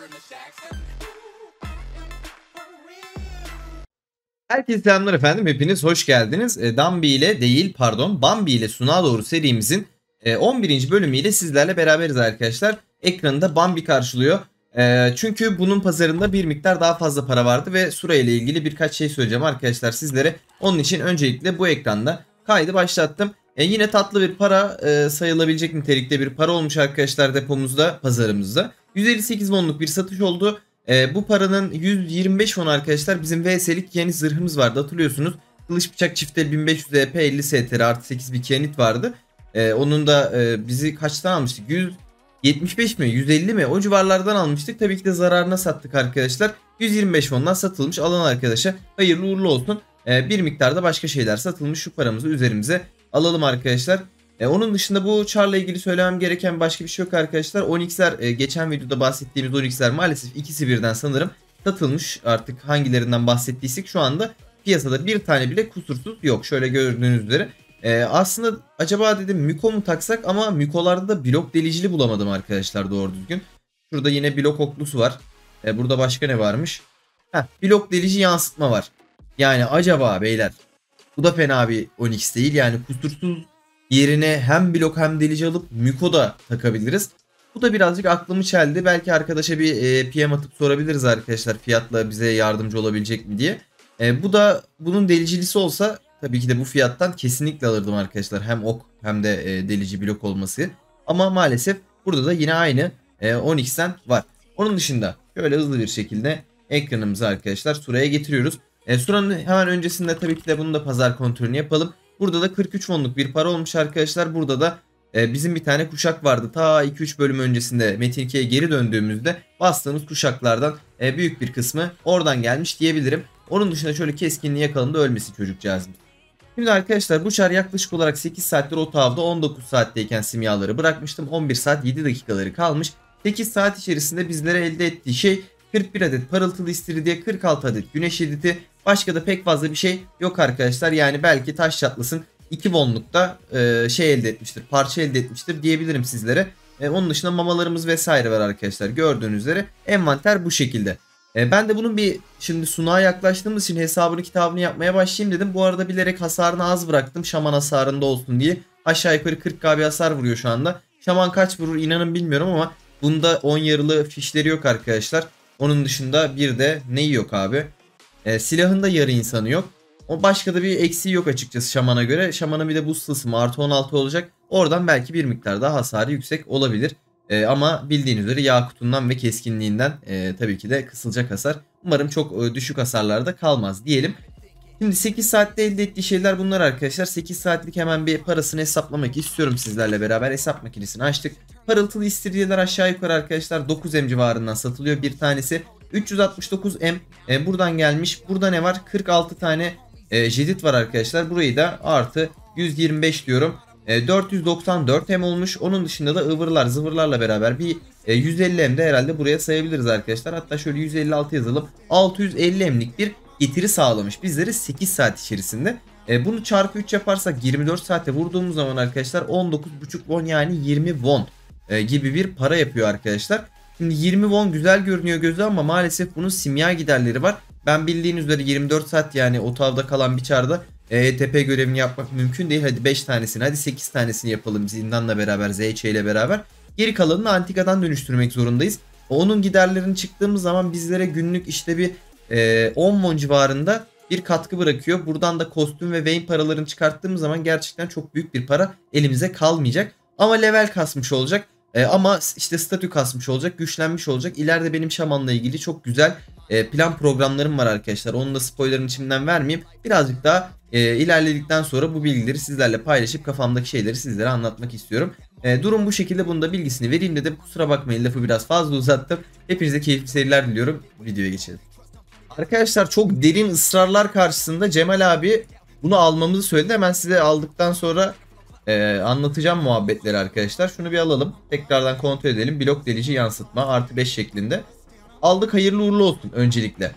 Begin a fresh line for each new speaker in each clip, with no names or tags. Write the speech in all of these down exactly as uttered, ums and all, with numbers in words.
Herkese selamlar efendim. Hepiniz hoş geldiniz. E, Dambi ile değil pardon Bambi ile Sunağa Doğru serimizin e, on birinci bölümüyle sizlerle beraberiz arkadaşlar. Ekranında Bambi karşılıyor. E, çünkü bunun pazarında bir miktar daha fazla para vardı ve Sura ile ilgili birkaç şey söyleyeceğim arkadaşlar sizlere. Onun için öncelikle bu ekranda kaydı başlattım. E, yine tatlı bir para e, sayılabilecek nitelikte bir para olmuş arkadaşlar depomuzda, pazarımızda. yüz elli sekiz wonluk bir satış oldu. E, bu paranın yüz yirmi beş won arkadaşlar bizim V S'lik yeni zırhımız vardı, hatırlıyorsunuz. Kılıç bıçak çifte bin beş yüz E P elli S T R artı sekiz bir kianit vardı. E, onun da e, bizi kaçtan almıştık? yüz yetmiş beş mi? yüz elli mi? O civarlardan almıştık. Tabii ki de zararına sattık arkadaşlar. yüz yirmi beş wondan satılmış, alan arkadaşa hayırlı uğurlu olsun. E, bir miktarda başka şeyler satılmış, şu paramızı üzerimize alalım arkadaşlar. E, onun dışında bu çarla ilgili söylemem gereken başka bir şey yok arkadaşlar. on x'ler e, geçen videoda bahsettiğimiz on x'ler maalesef ikisi birden sanırım satılmış. Artık hangilerinden bahsettiysek şu anda piyasada bir tane bile kusursuz yok. Şöyle gördüğünüz üzere. E, aslında acaba dedim Miko mu taksak, ama Miko'larda da blok delicili bulamadım arkadaşlar doğru düzgün. Şurada yine blok oklusu var. E, burada başka ne varmış? Heh, blok delici yansıtma var. Yani acaba beyler, bu da fena bir on x değil. Yani kusursuz yerine hem blok hem delici alıp Miko da takabiliriz. Bu da birazcık aklımı çeldi. Belki arkadaşa bir e, P M atıp sorabiliriz arkadaşlar, fiyatla bize yardımcı olabilecek mi diye. E, bu da bunun delicilisi olsa tabii ki de bu fiyattan kesinlikle alırdım arkadaşlar. Hem ok hem de e, delici blok olması. Ama maalesef burada da yine aynı e, on x'ten var. Onun dışında şöyle hızlı bir şekilde ekranımızı arkadaşlar Sura'ya getiriyoruz. E, Sura'nın hemen öncesinde tabii ki de bunu da pazar kontrolünü yapalım. Burada da kırk üç wonluk bir para olmuş arkadaşlar. Burada da e, bizim bir tane kuşak vardı. Ta iki üç bölüm öncesinde Metin ikiye geri döndüğümüzde bastığımız kuşaklardan e, büyük bir kısmı oradan gelmiş diyebilirim. Onun dışında şöyle keskinliği yakalım da ölmesin çocukcağızım. Şimdi arkadaşlar bu çar yaklaşık olarak sekiz saattir otağımda, on dokuz saatteyken simyaları bırakmıştım. on bir saat yedi dakikaları kalmış. sekiz saat içerisinde bizlere elde ettiği şey kırk bir adet parıltılı istiridye, kırk altı adet güneş editi. Başka da pek fazla bir şey yok arkadaşlar. Yani belki taş çatlasın iki wonlukta e, şey elde etmiştir, parça elde etmiştir diyebilirim sizlere. E, onun dışında mamalarımız vesaire var arkadaşlar. Gördüğünüz üzere envanter bu şekilde. E, ben de bunun bir şimdi sunağa yaklaştığımız için hesabını kitabını yapmaya başlayayım dedim. Bu arada bilerek hasarını az bıraktım, şaman hasarında olsun diye. Aşağı yukarı kırk K bir hasar vuruyor şu anda. Şaman kaç vurur inanın bilmiyorum ama bunda on yarılı fişleri yok arkadaşlar. Onun dışında bir de neyi yok abi? E, silahında yarı insanı yok. O başka da bir eksiği yok açıkçası şamana göre. Şamanın bir de buz tılsımı artı on altı olacak. Oradan belki bir miktar daha hasarı yüksek olabilir. E, ama bildiğiniz üzere yakutundan ve keskinliğinden e, tabii ki de kısılacak hasar. Umarım çok e, düşük hasarlarda kalmaz diyelim. Şimdi sekiz saatte elde ettiği şeyler bunlar arkadaşlar. sekiz saatlik hemen bir parasını hesaplamak istiyorum sizlerle beraber. Hesap makinesini açtık. Parıltılı istiridyeler aşağı yukarı arkadaşlar dokuz M civarından satılıyor bir tanesi. üç yüz altmış dokuz M e, buradan gelmiş. Burada ne var? kırk altı tane e, jedit var arkadaşlar. Burayı da artı yüz yirmi beş diyorum. E, dört yüz doksan dört M olmuş. Onun dışında da ıvırlar zıvırlarla beraber bir e, yüz elli M de herhalde buraya sayabiliriz arkadaşlar. Hatta şöyle yüz elli altı yazalım. altı yüz elli M'lik bir getiri sağlamış bizlere sekiz saat içerisinde. E, bunu çarpı üç yaparsak yirmi dört saate vurduğumuz zaman arkadaşlar on dokuz buçuk won yani yirmi won e, gibi bir para yapıyor arkadaşlar. Şimdi yirmi won güzel görünüyor gözü ama maalesef bunun simya giderleri var. Ben bildiğiniz üzere yirmi dört saat yani otavda kalan bir çarda E T P görevini yapmak mümkün değil. Hadi beş tanesini, hadi sekiz tanesini yapalım zindanla beraber, Z Ç ile beraber. Geri kalanını antikadan dönüştürmek zorundayız. Onun giderlerini çıktığımız zaman bizlere günlük işte bir e, on won civarında bir katkı bırakıyor. Buradan da kostüm ve Vayne paralarını çıkarttığımız zaman gerçekten çok büyük bir para elimize kalmayacak. Ama level kasmış olacak. E, ama işte statü kasmış olacak, güçlenmiş olacak. İleride benim şamanla ilgili çok güzel e, plan programlarım var arkadaşlar. Onun da spoilerını içimden vermeyeyim. Birazcık daha e, ilerledikten sonra bu bilgileri sizlerle paylaşıp kafamdaki şeyleri sizlere anlatmak istiyorum. E, durum bu şekilde, bunun da bilgisini vereyim dedim. Kusura bakmayın lafı biraz fazla uzattım. Hepinize keyifli seyirler diliyorum. Videoya geçelim. Arkadaşlar çok derin ısrarlar karşısında Cemal abi bunu almamızı söyledi. Hemen size aldıktan sonra Ee, anlatacağım muhabbetleri arkadaşlar. Şunu bir alalım. Tekrardan kontrol edelim. Blok delici yansıtma artı beş şeklinde. Aldık, hayırlı uğurlu olsun öncelikle.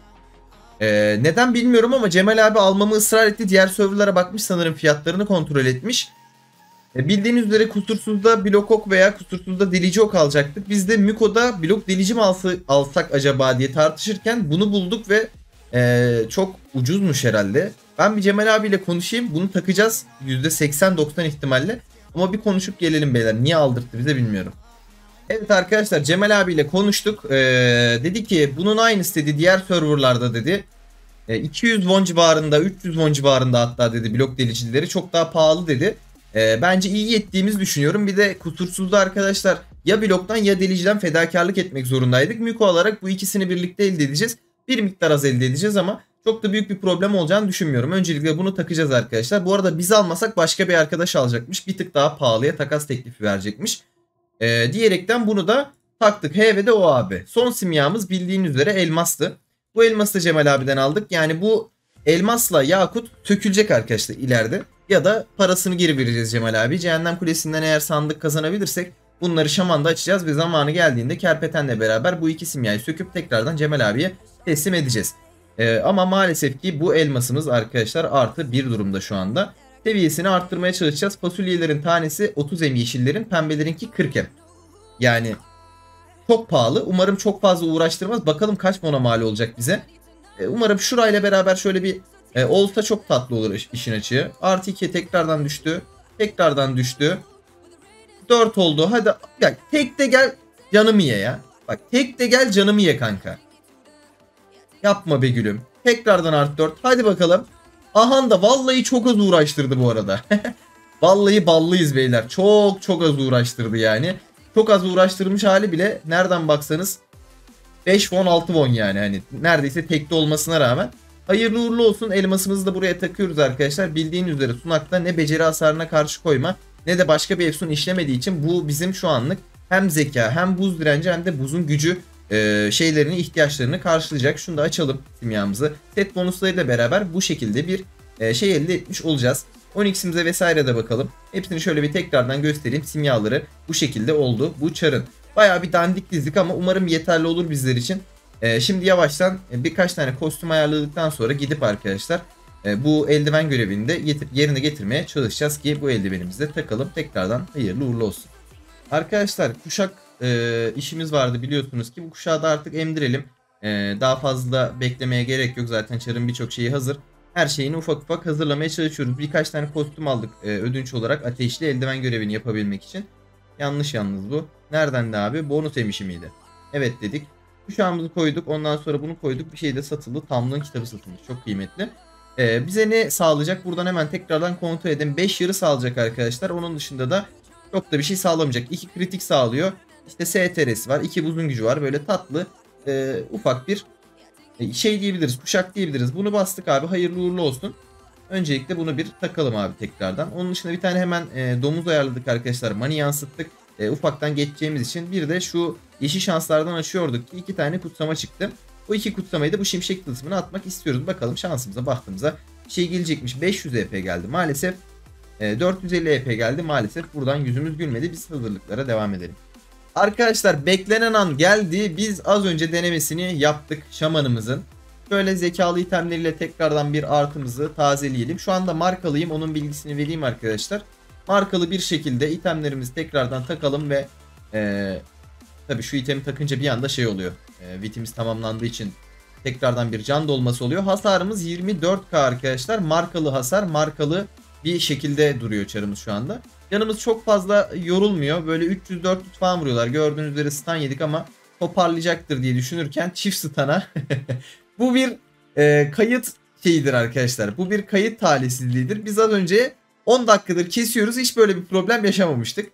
Ee, neden bilmiyorum ama Cemal abi almamı ısrar etti. Diğer serverlara bakmış sanırım, fiyatlarını kontrol etmiş. E, bildiğiniz üzere kusursuzda blok ok veya kusursuzda delici ok alacaktık. Biz de Miko'da blok delici mi alsa, alsak acaba diye tartışırken bunu bulduk ve e, çok ucuzmuş herhalde. Ben bir Cemal abiyle konuşayım. Bunu takacağız yüzde seksen doksan ihtimalle. Ama bir konuşup gelelim beyler. Niye aldırttı bize bilmiyorum. Evet arkadaşlar, Cemal abiyle konuştuk. Ee, dedi ki bunun aynısı dedi diğer serverlarda dedi. E, iki yüz won civarında, üç yüz won civarında hatta dedi blok delicileri çok daha pahalı dedi. E, bence iyi ettiğimizi düşünüyorum. Bir de kusursuzda arkadaşlar ya bloktan ya deliciden fedakarlık etmek zorundaydık. Miko alarak bu ikisini birlikte elde edeceğiz. Bir miktar az elde edeceğiz ama çok da büyük bir problem olacağını düşünmüyorum. Öncelikle bunu takacağız arkadaşlar. Bu arada biz almasak başka bir arkadaş alacakmış. Bir tık daha pahalıya takas teklifi verecekmiş. E, diyerekten bunu da taktık. H ve de o abi. Son simyamız bildiğin üzere elmastı. Bu elması da Cemal abiden aldık. Yani bu elmasla yakut sökülecek arkadaşlar ileride. Ya da parasını geri vereceğiz Cemal abi. Cehennem Kulesi'nden eğer sandık kazanabilirsek bunları şamanda açacağız ve zamanı geldiğinde Kerpeten'le beraber bu iki simyayı söküp tekrardan Cemal abiye teslim edeceğiz. Ee, ama maalesef ki bu elmasımız arkadaşlar artı bir durumda şu anda. Seviyesini arttırmaya çalışacağız. Fasulyelerin tanesi otuz em, yeşillerin, pembelerinki kırk em. Yani çok pahalı. Umarım çok fazla uğraştırmaz. Bakalım kaç mona mal olacak bize. E, umarım şurayla beraber şöyle bir e, olsa çok tatlı olur iş, işin açığı. Artı ikiye tekrardan düştü. Tekrardan düştü. dört oldu. Hadi gel. Tek de gel canımı ye ya. Bak tek de gel canımı ye kanka. Yapma be gülüm. Tekrardan artı dört. Hadi bakalım. Ahan da vallahi çok az uğraştırdı bu arada. Vallahi ballıyız beyler. Çok çok az uğraştırdı yani. Çok az uğraştırmış hali bile nereden baksanız beş won altı won yani. Hani neredeyse tekli olmasına rağmen. Hayırlı uğurlu olsun. Elmasımızı da buraya takıyoruz arkadaşlar. Bildiğiniz üzere sunakta ne beceri hasarına karşı koyma ne de başka bir efsun işlemediği için bu bizim şu anlık hem zeka hem buz direnci hem de buzun gücü e, şeylerini ihtiyaçlarını karşılayacak. Şunu da açalım simyamızı. Set bonuslarıyla beraber bu şekilde bir e, şey elde etmiş olacağız. on x'imize vesaire de bakalım. Hepsini şöyle bir tekrardan göstereyim. Simyaları bu şekilde oldu. Bu çarın. Bayağı bir dandik dizdik ama umarım yeterli olur bizler için. Ee, şimdi yavaştan birkaç tane kostüm ayarladıktan sonra gidip arkadaşlar e, bu eldiven görevini de getir, yerine getirmeye çalışacağız ki bu eldivenimizi de takalım. Tekrardan hayırlı uğurlu olsun. Arkadaşlar kuşak e, işimiz vardı biliyorsunuz ki bu kuşağı da artık emdirelim. E, daha fazla beklemeye gerek yok. Zaten çarın birçok şeyi hazır. Her şeyini ufak ufak hazırlamaya çalışıyoruz. Birkaç tane kostüm aldık e, ödünç olarak ateşli eldiven görevini yapabilmek için. Yanlış yalnız bu. Nereden de abi? Bonus emişi miydi? Evet dedik. Kuşağımızı koyduk. Ondan sonra bunu koyduk. Bir şey de satıldı. Tamlığın kitabı satılmış. Çok kıymetli. Ee, bize ne sağlayacak? Buradan hemen tekrardan kontrol edelim. beş yarı sağlayacak arkadaşlar. Onun dışında da çok da bir şey sağlamayacak. iki kritik sağlıyor. İşte S T R'si var. iki buzun gücü var. Böyle tatlı e, ufak bir şey diyebiliriz. Kuşak diyebiliriz. Bunu bastık abi. Hayırlı uğurlu olsun. Öncelikle bunu bir takalım abi tekrardan. Onun dışında bir tane hemen e, domuz ayarladık arkadaşlar. Money yansıttık. E, ufaktan geçeceğimiz için. Bir de şu yeşil şanslardan açıyorduk ki iki tane kutsama çıktı. Bu iki kutsamayı da bu şimşek tılsımına atmak istiyoruz. Bakalım şansımıza baktığımıza bir şey gelecekmiş. beş yüz E P geldi maalesef. E, dört yüz elli E P geldi maalesef. Buradan yüzümüz gülmedi. Biz hazırlıklara devam edelim. Arkadaşlar beklenen an geldi. Biz az önce denemesini yaptık şamanımızın. Şöyle zekalı itemleriyle tekrardan bir artımızı tazeleyelim. Şu anda markalıyım. Onun bilgisini vereyim arkadaşlar. Markalı bir şekilde itemlerimizi tekrardan takalım ve ee, tabii şu itemi takınca bir anda şey oluyor. E, vitimiz tamamlandığı için tekrardan bir can dolması oluyor. Hasarımız yirmi dört K arkadaşlar. Markalı hasar. Markalı bir şekilde duruyor çarımız şu anda. Canımız çok fazla yorulmuyor. Böyle üç yüz dört yüz falan vuruyorlar. Gördüğünüz üzere stun yedik ama toparlayacaktır diye düşünürken çift stun'a. Bu bir e, kayıt şeyidir arkadaşlar. Bu bir kayıt talihsizliğidir. Biz az önce on dakikadır kesiyoruz. Hiç böyle bir problem yaşamamıştık.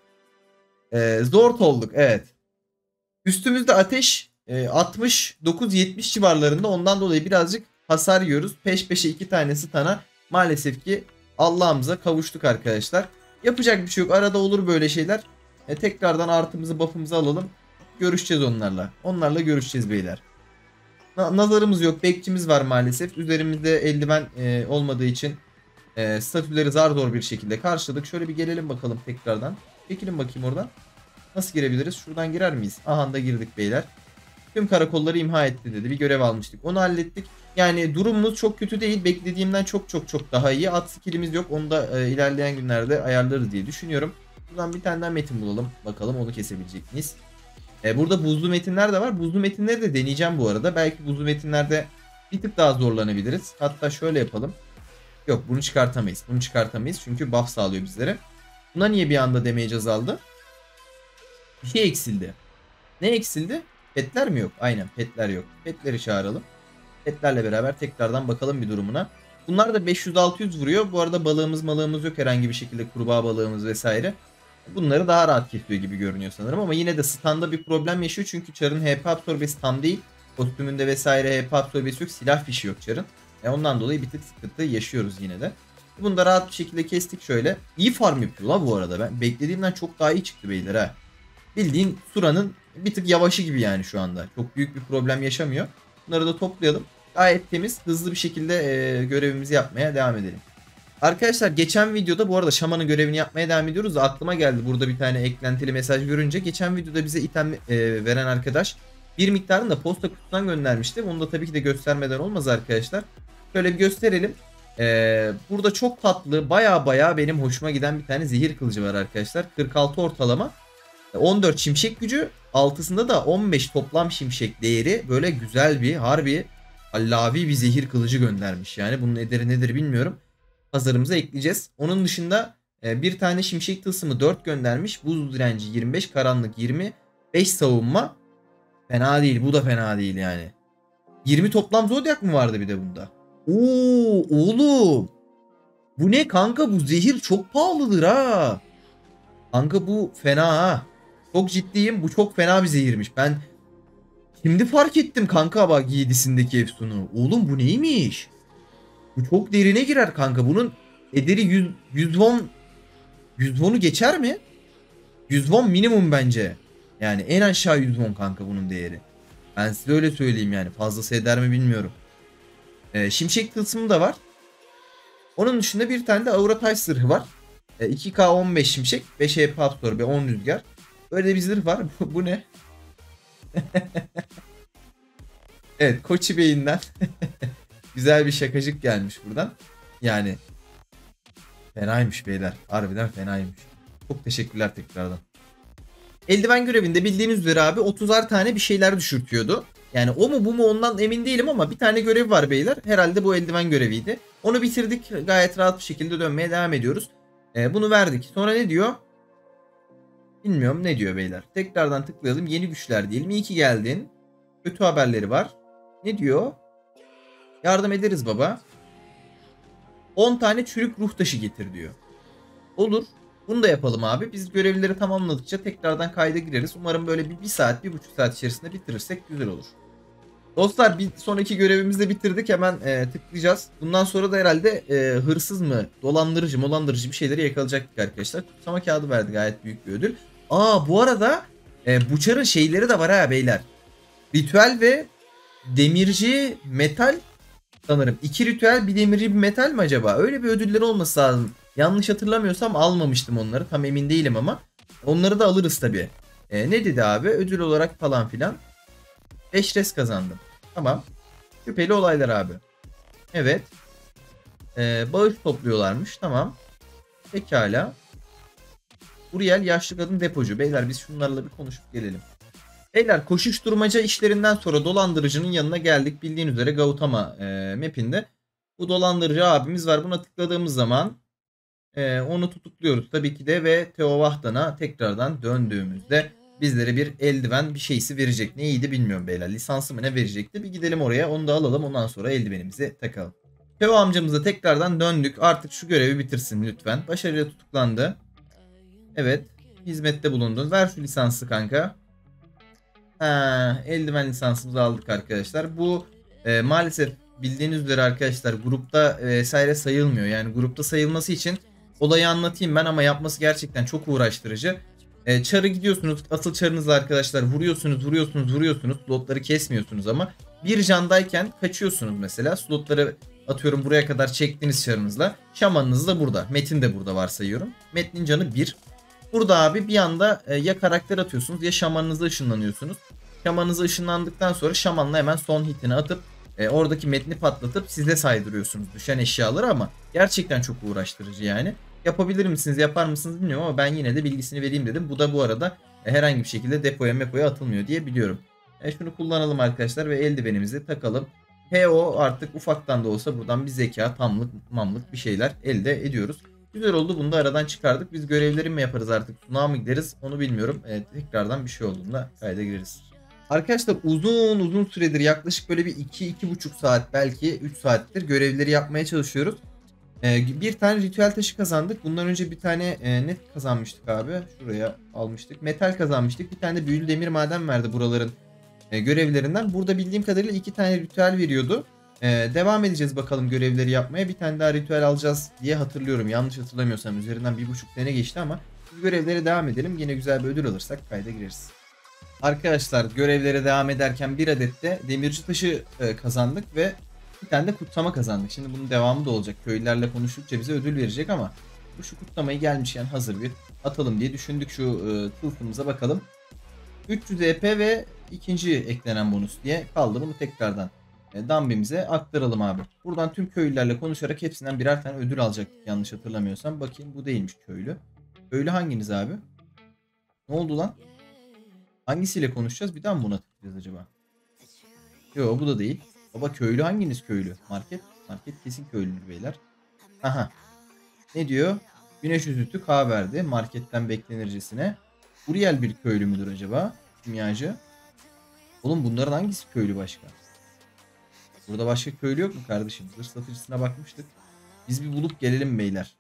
E, zor olduk. Evet. Üstümüzde ateş e, altmış dokuz yetmiş civarlarında. Ondan dolayı birazcık hasar yiyoruz. Peş peşe iki tane stun'a maalesef ki Allah'ımıza kavuştuk arkadaşlar. Yapacak bir şey yok. Arada olur böyle şeyler. E, tekrardan artımızı buff'ımızı alalım. Görüşeceğiz onlarla. Onlarla görüşeceğiz beyler. Na nazarımız yok. Bekçimiz var maalesef. Üzerimizde eldiven e, olmadığı için e, statüleri zar zor bir şekilde karşıladık. Şöyle bir gelelim bakalım tekrardan. Çekilin bakayım oradan. Nasıl girebiliriz? Şuradan girer miyiz? Aha da girdik beyler. Tüm karakolları imha etti dedi. Bir görev almıştık. Onu hallettik. Yani durumumuz çok kötü değil. Beklediğimden çok çok çok daha iyi. At skillimiz yok. Onu da e, ilerleyen günlerde ayarlarız diye düşünüyorum. Buradan bir tane daha metin bulalım. Bakalım onu kesebilecek miyiz? E, burada buzlu metinler de var. Buzlu metinleri de deneyeceğim bu arada. Belki buzlu metinlerde bir tık daha zorlanabiliriz. Hatta şöyle yapalım. Yok, bunu çıkartamayız. Bunu çıkartamayız çünkü buff sağlıyor bizlere. Buna niye bir anda damage azaldı? Bir şey eksildi. Ne eksildi? Petler mi yok? Aynen, petler yok. Petleri çağıralım. Petlerle beraber tekrardan bakalım bir durumuna. Bunlar da beş yüz altı yüz vuruyor. Bu arada balığımız malığımız yok herhangi bir şekilde, kurbağa balığımız vesaire. Bunları daha rahat kesiyor gibi görünüyor sanırım ama yine de standa bir problem yaşıyor çünkü Char'ın H P absorbesi tam değil. Kostümünde vesaire H P absorbesi yok. Silah fişi yok Char'ın. E ondan dolayı bir tık sıkıntı yaşıyoruz yine de. Bunu da rahat bir şekilde kestik şöyle. İyi farm yapıyor la bu arada. Ben beklediğimden çok daha iyi çıktı beyler ha. Bildiğin Sura'nın bir tık yavaşı gibi yani şu anda. Çok büyük bir problem yaşamıyor. Bunları da toplayalım. Gayet temiz, hızlı bir şekilde e, görevimizi yapmaya devam edelim. Arkadaşlar geçen videoda bu arada şamanın görevini yapmaya devam ediyoruz da aklıma geldi burada bir tane eklentili mesaj görünce. Geçen videoda bize item e, veren arkadaş bir miktarını da posta kutusundan göndermişti. Onu da tabii ki de göstermeden olmaz arkadaşlar. Şöyle bir gösterelim. Ee, burada çok tatlı, baya baya benim hoşuma giden bir tane zehir kılıcı var arkadaşlar. kırk altı ortalama. on dört şimşek gücü. Altısında da on beş toplam şimşek değeri. Böyle güzel bir, harbi allavi bir zehir kılıcı göndermiş. Yani bunun ederi nedir bilmiyorum. Pazarımıza ekleyeceğiz. Onun dışında e, bir tane şimşek tılsımı dört göndermiş. Buz direnci yirmi beş, karanlık yirmi, beş savunma. Fena değil, bu da fena değil yani. yirmi toplam zodyak mı vardı bir de bunda? Oo oğlum. Bu ne kanka, bu zehir çok pahalıdır ha. Kanka bu fena ha. Çok ciddiyim, bu çok fena bir zehirmiş. Ben şimdi fark ettim kanka bak yedisindeki efsunu. Oğlum bu neymiş? Bu çok derine girer kanka. Bunun ederi yüz, yüz won yüz won'u geçer mi? yüz won minimum bence. Yani en aşağı yüz won kanka bunun değeri. Ben size öyle söyleyeyim yani. Fazlası eder mi bilmiyorum. Ee, şimşek tılsımı da var. Onun dışında bir tane de Aura Taş zırhı var. Ee, iki K on beş şimşek, beş H P absorbe, on rüzgar. Böyle bir zırh var. Bu ne? Evet, Koçi Bey'inden güzel bir şakacık gelmiş buradan. Yani fenaymış beyler. Harbiden fenaymış. Çok teşekkürler tekrardan. Eldiven görevinde bildiğiniz üzere abi otuzar tane bir şeyler düşürtüyordu. Yani o mu bu mu ondan emin değilim ama bir tane görev var beyler. Herhalde bu eldiven göreviydi. Onu bitirdik. Gayet rahat bir şekilde dönmeye devam ediyoruz. Ee, bunu verdik. Sonra ne diyor? Bilmiyorum ne diyor beyler. Tekrardan tıklayalım. Yeni güçler diyelim. İyi ki geldin. Kötü haberleri var. Ne diyor? Yardım ederiz baba. on tane çürük ruh taşı getir diyor. Olur. Bunu da yapalım abi. Biz görevleri tamamladıkça tekrardan kayda gireriz. Umarım böyle bir, bir saat, bir buçuk saat içerisinde bitirirsek güzel olur. Dostlar bir sonraki görevimizi de bitirdik. Hemen e, tıklayacağız. Bundan sonra da herhalde e, hırsız mı, dolandırıcı, molandırıcı bir şeyleri yakalayacaktık arkadaşlar. Kutsama kağıdı verdi, gayet büyük bir ödül. Aa bu arada e, Buçar'ın şeyleri de var ha beyler. Ritüel ve demirci metal sanırım. İki ritüel, bir demirci, bir metal mi acaba? Öyle bir ödüller olması lazım. Yanlış hatırlamıyorsam almamıştım onları. Tam emin değilim ama. Onları da alırız tabii. E, ne dedi abi? Ödül olarak falan filan. beş res kazandım. Tamam. Şüpheli olaylar abi. Evet. E, bağış topluyorlarmış. Tamam. Pekala. Uriel yaşlı kadın depocu. Beyler biz şunlarla bir konuşup gelelim. Beyler koşuşturmaca işlerinden sonra dolandırıcının yanına geldik. Bildiğin üzere Gautama e, map'inde. Bu dolandırıcı abimiz var. Buna tıkladığımız zaman e, onu tutukluyoruz tabii ki de ve Teovahtan'a tekrardan döndüğümüzde bizlere bir eldiven bir şeysi verecek. Neydi bilmiyorum beyler. Lisansı mı ne verecekti? Bir gidelim oraya, onu da alalım, ondan sonra eldivenimizi takalım. Teo amcamıza tekrardan döndük. Artık şu görevi bitirsin lütfen. Başarıyla tutuklandı. Evet. Hizmette bulundun. Ver şu lisansı kanka. Ha, eldiven lisansımızı aldık arkadaşlar. Bu e, maalesef bildiğiniz üzere arkadaşlar grupta e, vesaire sayılmıyor. Yani grupta sayılması için olayı anlatayım ben ama yapması gerçekten çok uğraştırıcı. E, çarı gidiyorsunuz, asıl çarınızla arkadaşlar vuruyorsunuz, vuruyorsunuz, vuruyorsunuz. Slotları kesmiyorsunuz ama bir candayken kaçıyorsunuz mesela. Slotları atıyorum buraya kadar çektiniz çarınızla. Şamanınız da burada. Metin de burada varsayıyorum. Metin'in canı bir. Burada abi bir anda e, ya karakter atıyorsunuz ya şamanınıza ışınlanıyorsunuz. Şamanınıza ışınlandıktan sonra şamanla hemen son hitini atıp e, oradaki metni patlatıp size saydırıyorsunuz düşen eşyaları ama gerçekten çok uğraştırıcı yani. Yapabilir misiniz, yapar mısınız bilmiyorum ama ben yine de bilgisini vereyim dedim. Bu da bu arada e, herhangi bir şekilde depoya mepoya atılmıyor diye biliyorum. E, şunu kullanalım arkadaşlar ve eldivenimizi takalım. H O artık ufaktan da olsa buradan bir zeka, tamlık, mamlık bir şeyler elde ediyoruz. Güzel oldu, bunu da aradan çıkardık. Biz görevleri mi yaparız artık, sunağa mı gideriz onu bilmiyorum. E, tekrardan bir şey olduğunda kayda gireriz. Arkadaşlar uzun uzun süredir yaklaşık böyle bir iki iki buçuk saat belki üç saattir görevleri yapmaya çalışıyoruz. Ee, bir tane ritüel taşı kazandık. Bundan önce bir tane e, ne kazanmıştık abi? Şuraya almıştık. Metal kazanmıştık. Bir tane de büyülü demir maden verdi buraların e, görevlerinden. Burada bildiğim kadarıyla iki tane ritüel veriyordu. E, devam edeceğiz bakalım görevleri yapmaya. Bir tane daha ritüel alacağız diye hatırlıyorum. Yanlış hatırlamıyorsam üzerinden bir buçuk sene geçti ama biz görevlere devam edelim. Yine güzel bir ödül alırsak kayda gireriz. Arkadaşlar görevlere devam ederken bir adet de demirci taşı e, kazandık ve bir tane de kutlama kazandık. Şimdi bunun devamı da olacak. Köylülerle konuştukça bize ödül verecek ama bu şu kutlamayı gelmişken hazır bir atalım diye düşündük. Şu e, tılsımıza bakalım. üç yüz E P ve ikinci eklenen bonus diye kaldı. Bunu tekrardan e, Dambi'mize aktaralım abi. Buradan tüm köylülerle konuşarak hepsinden birer tane ödül alacaktık yanlış hatırlamıyorsam. Bakayım bu değilmiş köylü. Köylü hanginiz abi? Ne oldu lan? Hangisiyle konuşacağız? Bir daha mı buna tıklayacağız acaba? Yok bu da değil. Baba köylü hanginiz köylü? Market. Market kesin köylüdür beyler. Aha. Ne diyor? Güneş üzüntü K verdi. Marketten beklenircesine. Uriel bir köylü müdür acaba? Kimyacı. Oğlum bunların hangisi köylü başka? Burada başka köylü yok mu kardeşim? Zırh satıcısına bakmıştık. Biz bir bulup gelelim beyler.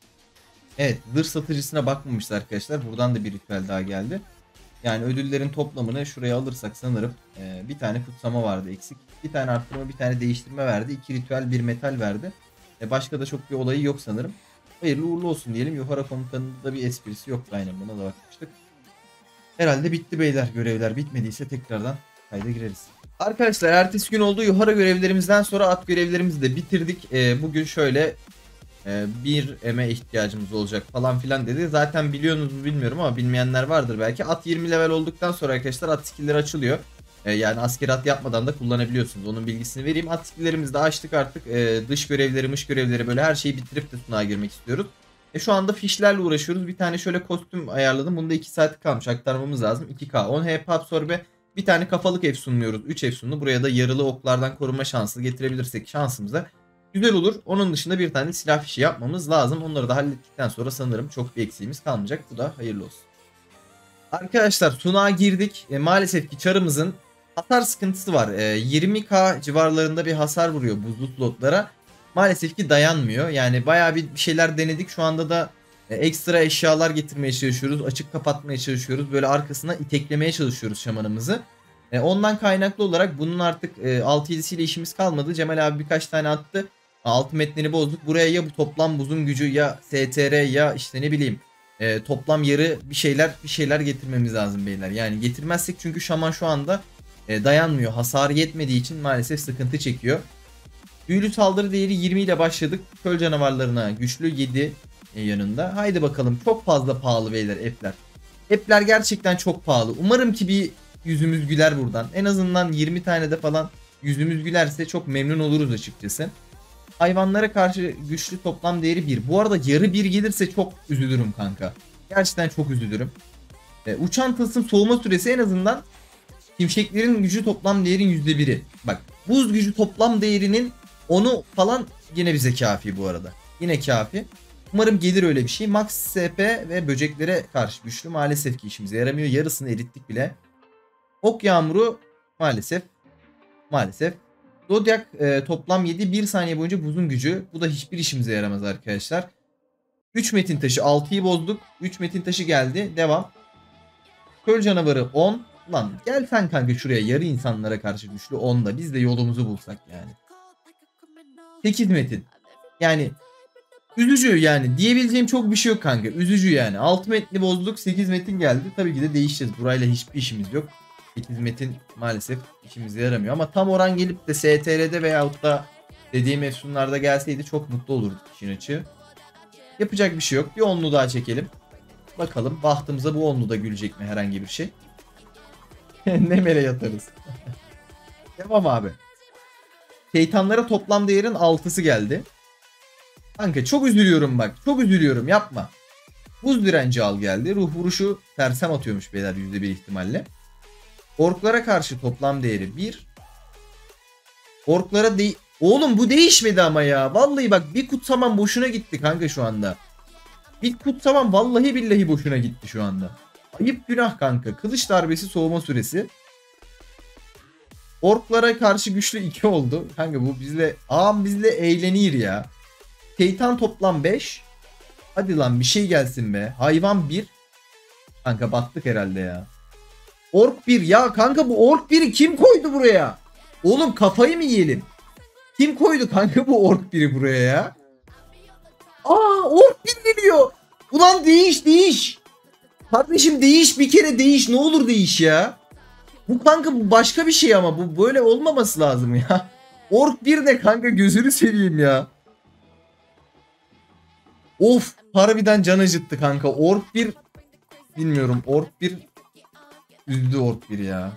Evet, zırh satıcısına bakmamışız arkadaşlar. Buradan da bir ritüel daha geldi. Yani ödüllerin toplamını şuraya alırsak sanırım e, bir tane kutsama vardı eksik. Bir tane arttırma, bir tane değiştirme verdi. İki ritüel, bir metal verdi. E, başka da çok bir olayı yok sanırım. Hayırlı uğurlu olsun diyelim. Yuhara komutanında bir esprisi yoktu, aynen buna da bakmıştık. Herhalde bitti beyler. Görevler bitmediyse tekrardan kayda gireriz. Arkadaşlar ertesi gün olduğu yuhara görevlerimizden sonra at görevlerimizi de bitirdik. E, bugün şöyle e, bir eme ihtiyacımız olacak falan filan dedi. Zaten biliyorsunuz mu bilmiyorum ama bilmeyenler vardır belki. At yirmi level olduktan sonra arkadaşlar at skill'leri açılıyor. E, yani asker at yapmadan da kullanabiliyorsunuz. Onun bilgisini vereyim. At skill'lerimizi de açtık artık. E, dış görevleri, mış görevleri böyle her şeyi bitirip de sunağa girmek istiyoruz. E, şu anda fişlerle uğraşıyoruz. Bir tane şöyle kostüm ayarladım. Bunda iki saat kalmış. Aktarmamız lazım. iki K. on H P absorbe. Bir tane kafalık efsunluyoruz. üç efsunlu. Buraya da yarılı oklardan koruma şansı getirebilirsek şansımıza güzel olur. Onun dışında bir tane silah fişi yapmamız lazım. Onları da hallettikten sonra sanırım çok bir eksiğimiz kalmayacak. Bu da hayırlı olsun. Arkadaşlar sunağa girdik. E, maalesef ki çarımızın hasar sıkıntısı var. E, yirmi K civarlarında bir hasar vuruyor buzlu slotlara. Maalesef ki dayanmıyor. Yani bayağı bir şeyler denedik. Şu anda da e, ekstra eşyalar getirmeye çalışıyoruz. Açık kapatmaya çalışıyoruz. Böyle arkasına iteklemeye çalışıyoruz şamanımızı. E, ondan kaynaklı olarak bunun artık e, altı yedisiyle işimiz kalmadı. Cemal abi birkaç tane attı. Altı metnini bozduk. Buraya ya bu toplam buzun gücü ya S T R ya işte ne bileyim e, toplam yarı bir şeyler bir şeyler getirmemiz lazım beyler. Yani getirmezsek çünkü şaman şu anda e, dayanmıyor. Hasarı yetmediği için maalesef sıkıntı çekiyor. Büyülü saldırı değeri yirmi ile başladık. Çöl canavarlarına güçlü yedi e, yanında. Haydi bakalım, çok fazla pahalı beyler app'ler. App'ler gerçekten çok pahalı. Umarım ki bir yüzümüz güler buradan. En azından yirmi tane de falan yüzümüz gülerse çok memnun oluruz açıkçası. Hayvanlara karşı güçlü toplam değeri bir. Bu arada yarı bir gelirse çok üzülürüm kanka. Gerçekten çok üzülürüm. E, uçan tılsım soğuma süresi en azından şimşeklerin gücü toplam değerin yüzde biri. Bak buz gücü toplam değerinin onu falan yine bize kafi bu arada. Yine kafi. Umarım gelir öyle bir şey. Max S P ve böceklere karşı güçlü maalesef ki işimize yaramıyor. Yarısını erittik bile. Ok yağmuru maalesef. Maalesef. Zodiac e, toplam yedi. bir saniye boyunca buzun gücü. Bu da hiçbir işimize yaramaz arkadaşlar. üç metin taşı altıyı bozduk. üç metin taşı geldi. Devam. Köl canavarı on. Lan gel sen kanka şuraya, yarı insanlara karşı güçlü on da biz de yolumuzu bulsak yani. sekiz metin. Yani üzücü yani. Diyebileceğim çok bir şey yok kanka. Üzücü yani. altı metni bozduk. sekiz metin geldi. Tabii ki de değişeceğiz. Burayla hiçbir işimiz yok. sekiz metin maalesef işimize yaramıyor. Ama tam oran gelip de S T R'de veyahut da dediğim efsunlarda gelseydi çok mutlu olurduk işin açığı. Yapacak bir şey yok. Bir onlu daha çekelim. Bakalım bahtımıza bu onlu da gülecek mi herhangi bir şey. Nemere yatarız. Devam abi. Şeytanlara toplam değerin altısı geldi. Kanka çok üzülüyorum bak. Çok üzülüyorum, yapma. Buz direnci al geldi. Ruh vuruşu tersem atıyormuş beyler yüzde bir ihtimalle. Orklara karşı toplam değeri bir. Orklara değil. Oğlum bu değişmedi ama ya. Vallahi bak bir kutsamam boşuna gitti kanka şu anda. Bir kutsamam vallahi billahi boşuna gitti şu anda. Ayıp günah kanka. Kılıç darbesi soğuma süresi. Orklara karşı güçlü iki oldu. Kanka bu bizle ağam bizle eğlenir ya. Şeytan toplam beş. Hadi lan bir şey gelsin be. Hayvan bir. Kanka battık herhalde ya. Ork bir ya kanka, bu ork biri kim koydu buraya? Oğlum kafayı mı yiyelim? Kim koydu kanka bu ork biri buraya ya? Aa ork bir geliyor. Ulan değiş değiş. Kardeşim değiş, bir kere değiş, ne olur değiş ya. Bu kanka bu başka bir şey ama bu böyle olmaması lazım ya. Ork bir ne kanka, gözünü seveyim ya. Of harbiden can acıttı kanka. Ork bir bilmiyorum, ork bir üzdü ork bir ya.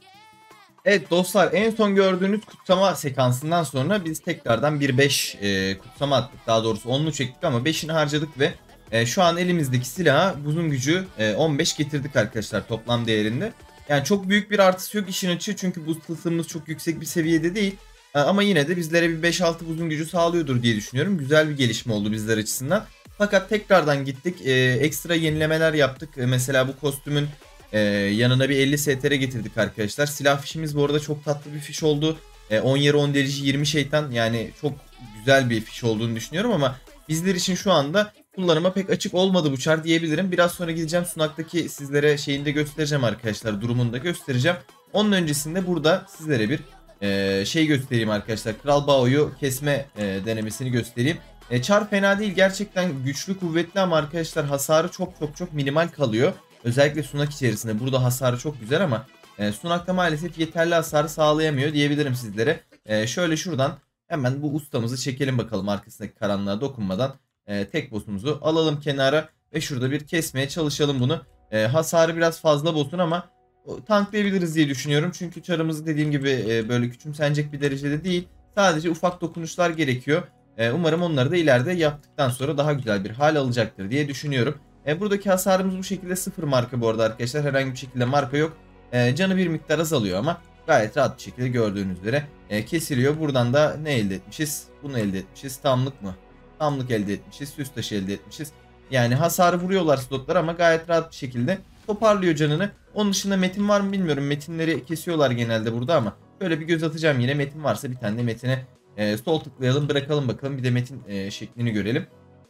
Evet dostlar, en son gördüğünüz kutsama sekansından sonra biz tekrardan bir beş e, kutsama attık. Daha doğrusu onlu çektik ama beşini harcadık ve e, şu an elimizdeki silaha buzun gücü e, on beş getirdik arkadaşlar toplam değerinde. Yani çok büyük bir artısı yok işin açığı, çünkü buz tılsımımız çok yüksek bir seviyede değil. E, ama yine de bizlere bir beş altı buzun gücü sağlıyordur diye düşünüyorum. Güzel bir gelişme oldu bizler açısından. Fakat tekrardan gittik, e, ekstra yenilemeler yaptık. E, mesela bu kostümün Ee, yanına bir elli S T R getirdik arkadaşlar. Silah fişimiz bu arada çok tatlı bir fiş oldu. Ee, on yarı on delici yirmi şeytan, yani çok güzel bir fiş olduğunu düşünüyorum ama bizler için şu anda kullanıma pek açık olmadı bu çar diyebilirim. Biraz sonra gideceğim sunaktaki sizlere şeyini de göstereceğim arkadaşlar, durumunu da göstereceğim. Onun öncesinde burada sizlere bir e, şey göstereyim arkadaşlar. Kral Bao'yu kesme e, denemesini göstereyim. E, çar fena değil gerçekten, güçlü kuvvetli ama arkadaşlar hasarı çok çok çok minimal kalıyor. Özellikle sunak içerisinde burada hasarı çok güzel ama e, sunakta maalesef yeterli hasarı sağlayamıyor diyebilirim sizlere. E, şöyle şuradan hemen bu ustamızı çekelim bakalım, arkasındaki karanlığa dokunmadan. E, tek boss'umuzu alalım kenara ve şurada bir kesmeye çalışalım bunu. E, hasarı biraz fazla boss'un ama tanklayabiliriz diye düşünüyorum. Çünkü çarımız dediğim gibi e, böyle küçümsenecek bir derecede değil. Sadece ufak dokunuşlar gerekiyor. E, umarım onları da ileride yaptıktan sonra daha güzel bir hal alacaktır diye düşünüyorum. E, buradaki hasarımız bu şekilde sıfır marka bu arada arkadaşlar. Herhangi bir şekilde marka yok. E, canı bir miktar azalıyor ama gayet rahat bir şekilde gördüğünüz üzere e, kesiliyor. Buradan da ne elde etmişiz? Bunu elde etmişiz. Tamlık mı? Tamlık elde etmişiz. Süs taşı elde etmişiz. Yani hasarı vuruyorlar slotlar ama gayet rahat bir şekilde toparlıyor canını. Onun dışında metin var mı bilmiyorum. Metinleri kesiyorlar genelde burada ama böyle bir göz atacağım yine. Metin varsa bir tane de metine e, sol tıklayalım, bırakalım bakalım. Bir de metin e, şeklini görelim.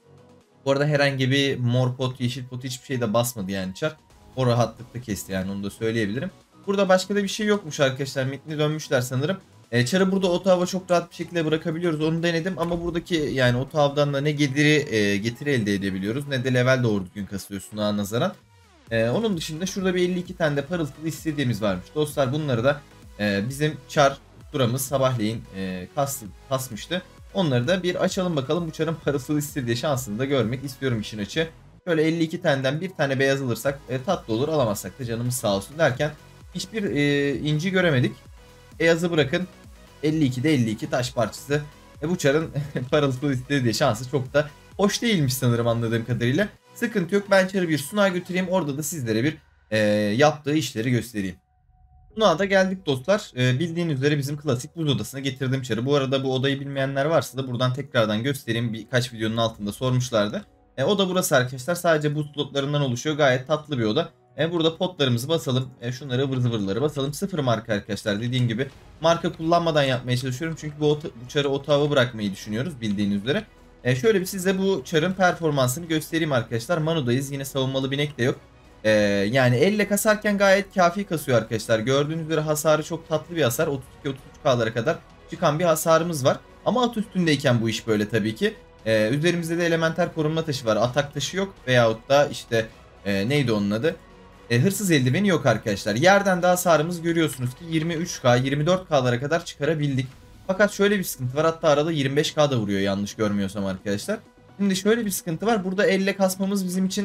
Bu arada herhangi bir mor pot, yeşil pot hiçbir şey de basmadı yani çar. O rahatlıkla kesti yani, onu da söyleyebilirim. Burada başka da bir şey yokmuş arkadaşlar. Metni dönmüşler sanırım. E, çarı burada oto hava çok rahat bir şekilde bırakabiliyoruz. Onu denedim ama buradaki yani oto havadan da ne getiri, e, getiri elde edebiliyoruz ne de level doğru düzgün kasıyor sunağa nazaran. E, onun dışında şurada bir elli iki tane de parıltılı istediğimiz varmış. Dostlar bunları da e, bizim çar duramız sabahleyin e, kas, kasmıştı. Onları da bir açalım bakalım, bu çarın parasını istediği şansını da görmek istiyorum işin açı. Şöyle elli iki taneden bir tane beyaz alırsak e, tatlı olur, alamazsak da canımız sağ olsun derken hiçbir e, inci göremedik. Beyazı bırakın, elli ikide elli iki taş parçası. E, bu çarın parasını istediği şansı çok da hoş değilmiş sanırım anladığım kadarıyla. Sıkıntı yok, ben çarı bir sunağa götüreyim, orada da sizlere bir e, yaptığı işleri göstereyim. Buna da geldik dostlar. Ee, bildiğiniz üzere bizim klasik buz odasına getirdim çarı. Bu arada bu odayı bilmeyenler varsa da buradan tekrardan göstereyim. Birkaç videonun altında sormuşlardı. E, oda burası arkadaşlar. Sadece buz slotlarından oluşuyor. Gayet tatlı bir oda. E, burada potlarımızı basalım. E, şunları ıvır zıvırları basalım. Sıfır marka arkadaşlar. Dediğim gibi marka kullanmadan yapmaya çalışıyorum. Çünkü bu, bu çarı otava bırakmayı düşünüyoruz bildiğiniz üzere. E, şöyle bir size bu çarın performansını göstereyim arkadaşlar. Manu'dayız. Yine savunmalı binek de yok. Ee, yani elle kasarken gayet kafi kasıyor arkadaşlar. Gördüğünüz üzere hasarı çok tatlı bir hasar. otuz iki otuz üç K'lara kadar çıkan bir hasarımız var. Ama at üstündeyken bu iş böyle tabii ki. Ee, üzerimizde de elementer korunma taşı var. Atak taşı yok. Veyahut da işte e, neydi onun adı? E, hırsız eldiveni yok arkadaşlar. Yerden de hasarımız görüyorsunuz ki yirmi üç K yirmi dört K'lara kadar çıkarabildik. Fakat şöyle bir sıkıntı var. Hatta arada yirmi beş K da vuruyor yanlış görmüyorsam arkadaşlar. Şimdi şöyle bir sıkıntı var. Burada elle kasmamız bizim için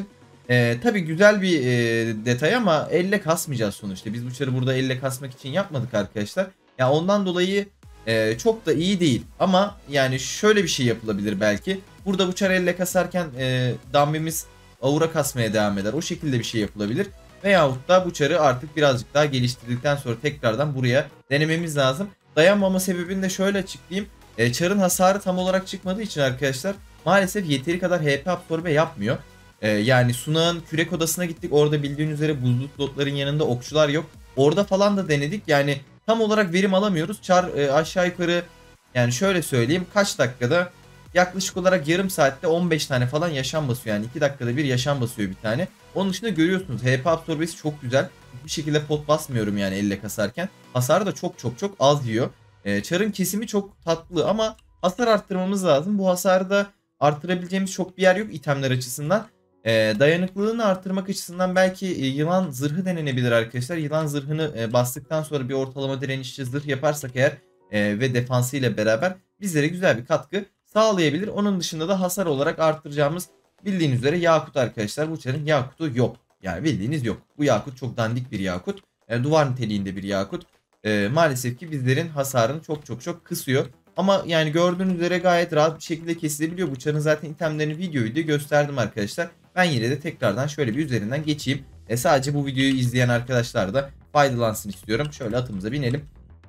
Ee, tabii güzel bir e, detay ama elle kasmayacağız sonuçta. Biz bu çarı burada elle kasmak için yapmadık arkadaşlar. Ya ondan dolayı e, çok da iyi değil. Ama yani şöyle bir şey yapılabilir belki. Burada bu çar elle kasarken e, Dumb'imiz aura kasmaya devam eder. O şekilde bir şey yapılabilir. Veyahut da bu çarı artık birazcık daha geliştirdikten sonra tekrardan buraya denememiz lazım. Dayanmama sebebini de şöyle açıklayayım. E, çarın hasarı tam olarak çıkmadığı için arkadaşlar maalesef yeteri kadar H P absorbe yapmıyor. Ee, yani Sunağın kürek odasına gittik. Orada bildiğin üzere buzlu slotların yanında okçular yok. Orada falan da denedik. Yani tam olarak verim alamıyoruz. Çar e, aşağı yukarı yani şöyle söyleyeyim kaç dakikada yaklaşık olarak yarım saatte on beş tane falan yaşam basıyor. Yani iki dakikada bir yaşam basıyor bir tane. Onun dışında görüyorsunuz H P absorbesi çok güzel. Bir şekilde pot basmıyorum yani elle kasarken. Hasarı da çok çok çok az yiyor. Ee, Çarın kesimi çok tatlı ama hasar arttırmamız lazım. Bu hasarı da arttırabileceğimiz çok bir yer yok itemler açısından. E, dayanıklılığını artırmak açısından belki e, yılan zırhı denenebilir arkadaşlar. Yılan zırhını e, bastıktan sonra bir ortalama direnişçi zırh yaparsak eğer e, ve defansı ile beraber bizlere güzel bir katkı sağlayabilir. Onun dışında da hasar olarak arttıracağımız bildiğiniz üzere yakut arkadaşlar. Bu çarın yakutu yok. Yani bildiğiniz yok. Bu yakut çok dandik bir yakut. E, duvar niteliğinde bir yakut. E, maalesef ki bizlerin hasarını çok çok çok kısıyor. Ama yani gördüğünüz üzere gayet rahat bir şekilde kesilebiliyor. Bu çarın zaten itemlerini video video gösterdim arkadaşlar. Ben yine de tekrardan şöyle bir üzerinden geçeyim. E sadece bu videoyu izleyen arkadaşlar da faydalansın istiyorum. Şöyle atımıza binelim.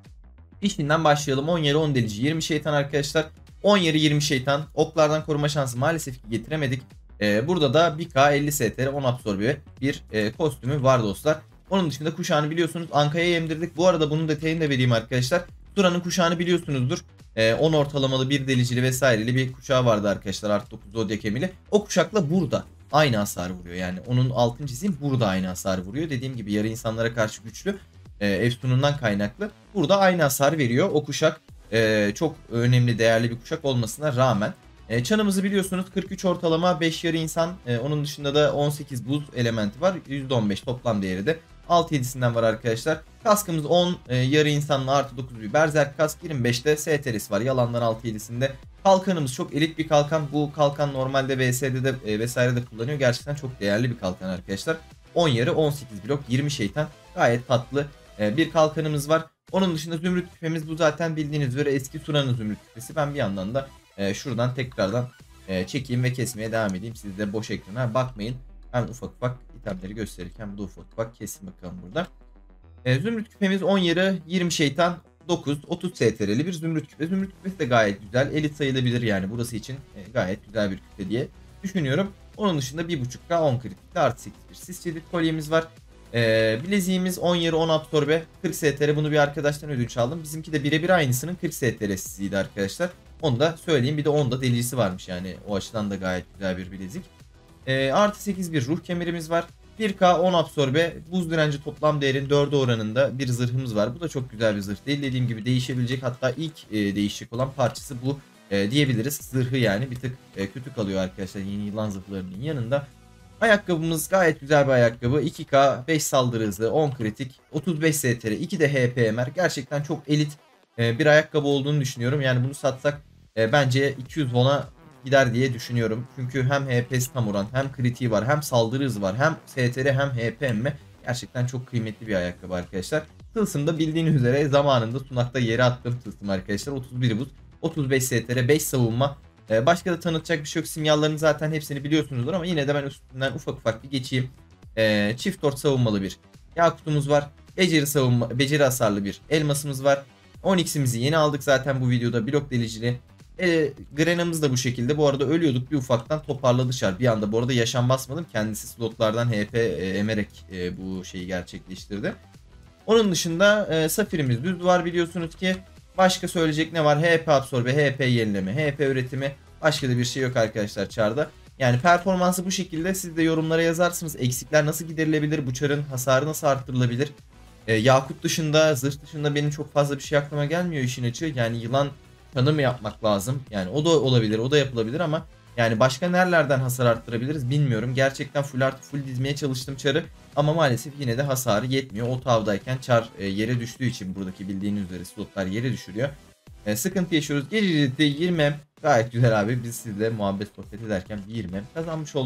İşinden başlayalım. on yeri on delici yirmi şeytan arkadaşlar. on yeri yirmi şeytan. Oklardan koruma şansı maalesef ki getiremedik. E, burada da bir K elli S T R on absorbe bir e, kostümü var dostlar. Onun dışında kuşağını biliyorsunuz Anka'ya emdirdik. Bu arada bunun detayını da vereyim arkadaşlar. Dura'nın kuşağını biliyorsunuzdur. E, on ortalamalı bir delicili vesaireli bir kuşağı vardı arkadaşlar. Artı dokuz Zodiac emili. O kuşakla burada aynı hasar vuruyor. Yani onun altın çizeyim burada aynı hasar vuruyor. Dediğim gibi yarı insanlara karşı güçlü. E, Efsun'undan kaynaklı. Burada aynı hasar veriyor. O kuşak e, çok önemli değerli bir kuşak olmasına rağmen. E, çanımızı biliyorsunuz kırk üç ortalama beş yarı insan. E, onun dışında da on sekiz buz elementi var. yüzde on beş toplam değeri de altı yedisinden var arkadaşlar. Kaskımız on e, yarı insanla artı dokuz bir berzerk kask. yirmi beşte S T R'si var. Yalandan altı yedisinde. Kalkanımız çok elit bir kalkan. Bu kalkan normalde V S'de de e, vesairede kullanıyor. Gerçekten çok değerli bir kalkan arkadaşlar. on yarı on sekiz blok yirmi şeytan. Gayet tatlı e, bir kalkanımız var. Onun dışında zümrüt küpemiz bu zaten bildiğiniz üzere eski Turan'ın zümrüt küpesi. Ben bir yandan da e, şuradan tekrardan e, çekeyim ve kesmeye devam edeyim. Siz de boş ekrana bakmayın. Ben ufak ufak itemleri gösterirken bu ufak ufak kesin bakalım burada. E, zümrüt küpemiz on yarı yirmi şeytan dokuz otuz S T R'li bir zümrüt küpe. Zümrüt küpesi de gayet güzel. Elit sayılabilir yani burası için e, gayet güzel bir küpe diye düşünüyorum. Onun dışında bir buçuk K on kritikli artı sekiz bir sis çelik kolyemiz var. E, bileziğimiz on yarı on absorbe kırk S T R. Bunu bir arkadaştan ödünç aldım. Bizimki de birebir aynısının kırk S T R'siydi arkadaşlar. Onu da söyleyeyim. Bir de onda delicisi varmış yani. O açıdan da gayet güzel bir bilezik. E, artı sekiz bir ruh kemerimiz var. bir K on absorbe buz direnci toplam değerin dörde oranında bir zırhımız var. Bu da çok güzel bir zırh değil. Dediğim gibi değişebilecek, hatta ilk e, değişecek olan parçası bu e, diyebiliriz. Zırhı yani bir tık e, kötü kalıyor arkadaşlar yeni yılan zırhlarının yanında. Ayakkabımız gayet güzel bir ayakkabı. iki K beş saldırı hızı on kritik otuz beş S T R iki de H P M R. Gerçekten çok elit e, bir ayakkabı olduğunu düşünüyorum. Yani bunu satsak e, bence iki yüz won'a gider diye düşünüyorum. Çünkü hem H P'si tam oran, hem kritiği var, hem saldırı hızı var, hem S T R hem H P M. Gerçekten çok kıymetli bir ayakkabı arkadaşlar. Tılsımda bildiğiniz üzere zamanında sunakta yere attığım tılsım arkadaşlar. otuz bir buz, otuz beş S T R, beş savunma. Ee, başka da tanıtacak bir şey yok. Simyalarını zaten hepsini biliyorsunuzdur ama yine de ben üstünden ufak ufak bir geçeyim. Ee, çift ort savunmalı bir yakutumuz var. Beceri savunma, beceri hasarlı bir elmasımız var. on x'imizi yeni aldık zaten bu videoda, blok delicili. E, Grena'mız da bu şekilde. Bu arada ölüyorduk, bir ufaktan toparladı şar. Bir anda bu arada yaşam basmadım. Kendisi slotlardan H P e, emerek e, bu şeyi gerçekleştirdi. Onun dışında e, safirimiz düz var biliyorsunuz ki. Başka söyleyecek ne var? H P absorbe, H P yenileme, H P üretimi. Başka da bir şey yok arkadaşlar çarda. Yani performansı bu şekilde. Siz de yorumlara yazarsınız. Eksikler nasıl giderilebilir? Bu çarın hasarı nasıl arttırılabilir? E, Yakut dışında, zırh dışında benim çok fazla bir şey aklıma gelmiyor işin açığı. Yani yılan kanı mı yapmak lazım? Yani o da olabilir, o da yapılabilir ama yani başka nerelerden hasar arttırabiliriz bilmiyorum. Gerçekten full artı full dizmeye çalıştım çarı ama maalesef yine de hasarı yetmiyor. O tavdayken çar e, yere düştüğü için buradaki bildiğiniz üzere slotlar yere düşürüyor. E, sıkıntı yaşıyoruz. Gececikte yirmi em gayet güzel abi. Biz sizle muhabbet sohbet ederken bir yirmi em kazanmış olduk.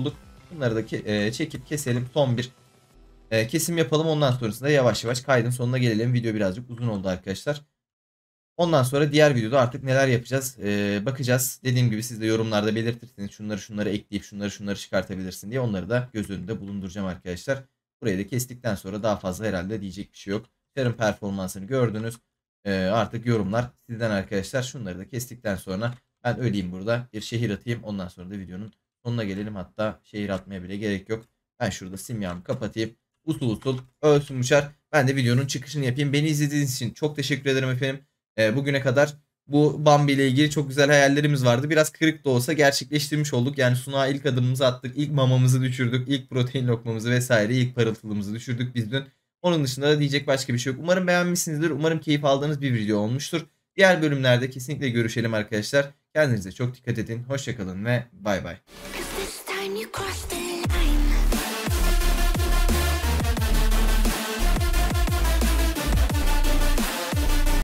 Bunları da ke- e, çekip keselim. Son bir e, kesim yapalım. Ondan sonrasında yavaş yavaş kaydın sonuna gelelim. Video birazcık uzun oldu arkadaşlar. Ondan sonra diğer videoda artık neler yapacağız e, bakacağız. Dediğim gibi siz de yorumlarda belirtirsiniz. Şunları şunları ekleyip şunları şunları çıkartabilirsin diye. Onları da göz önünde bulunduracağım arkadaşlar. Burayı da kestikten sonra daha fazla herhalde diyecek bir şey yok. Char'ın performansını gördünüz. E, artık yorumlar sizden arkadaşlar. Şunları da kestikten sonra ben öleyim burada. Bir şehir atayım. Ondan sonra da videonun sonuna gelelim. Hatta şehir atmaya bile gerek yok. Ben şurada simyamı kapatayım. Usul usul ölsün bu Char. Ben de videonun çıkışını yapayım. Beni izlediğiniz için çok teşekkür ederim efendim. E, bugüne kadar bu Bambi ile ilgili çok güzel hayallerimiz vardı. Biraz kırık da olsa gerçekleştirmiş olduk. Yani sunağa ilk adımımızı attık. İlk mamamızı düşürdük. İlk protein lokmamızı vesaire ilk parıltılımızı düşürdük biz dün. Onun dışında da diyecek başka bir şey yok. Umarım beğenmişsinizdir. Umarım keyif aldığınız bir video olmuştur. Diğer bölümlerde kesinlikle görüşelim arkadaşlar. Kendinize çok dikkat edin. Hoşçakalın ve bay bay.